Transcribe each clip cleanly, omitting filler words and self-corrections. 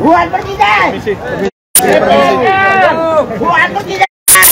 Buat Presiden! Buat Presiden!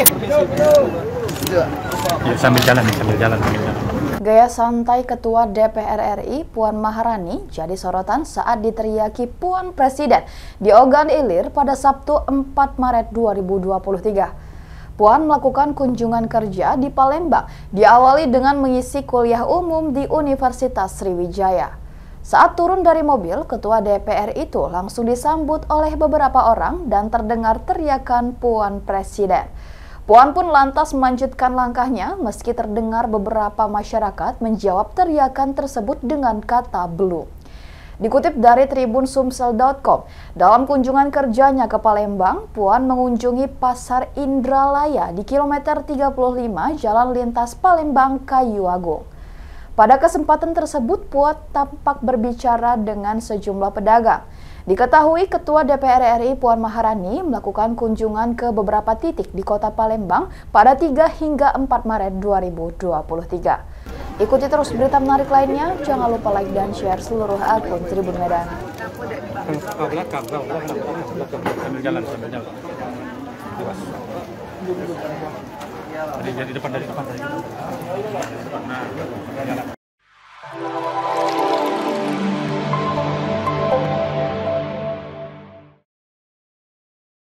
Ya, sambil jalan. Gaya santai Ketua DPR RI Puan Maharani jadi sorotan saat diteriaki Puan Presiden di Ogan Ilir pada Sabtu 4 Maret 2023. Puan melakukan kunjungan kerja di Palembang, diawali dengan mengisi kuliah umum di Universitas Sriwijaya. Saat turun dari mobil, Ketua DPR itu langsung disambut oleh beberapa orang dan terdengar teriakan Puan Presiden. Puan pun lantas melanjutkan langkahnya meski terdengar beberapa masyarakat menjawab teriakan tersebut dengan kata belum. Dikutip dari Tribun Sumsel.com, dalam kunjungan kerjanya ke Palembang, Puan mengunjungi Pasar Indralaya di kilometer 35 Jalan Lintas Palembang Kayu Agung. Pada kesempatan tersebut, Puan tampak berbicara dengan sejumlah pedagang. Diketahui Ketua DPR RI Puan Maharani melakukan kunjungan ke beberapa titik di Kota Palembang pada 3 hingga 4 Maret 2023. Ikuti terus berita menarik lainnya, jangan lupa like dan share seluruh akun Tribun Medan. Sambil jalan. Dari depan. Nah, jalan.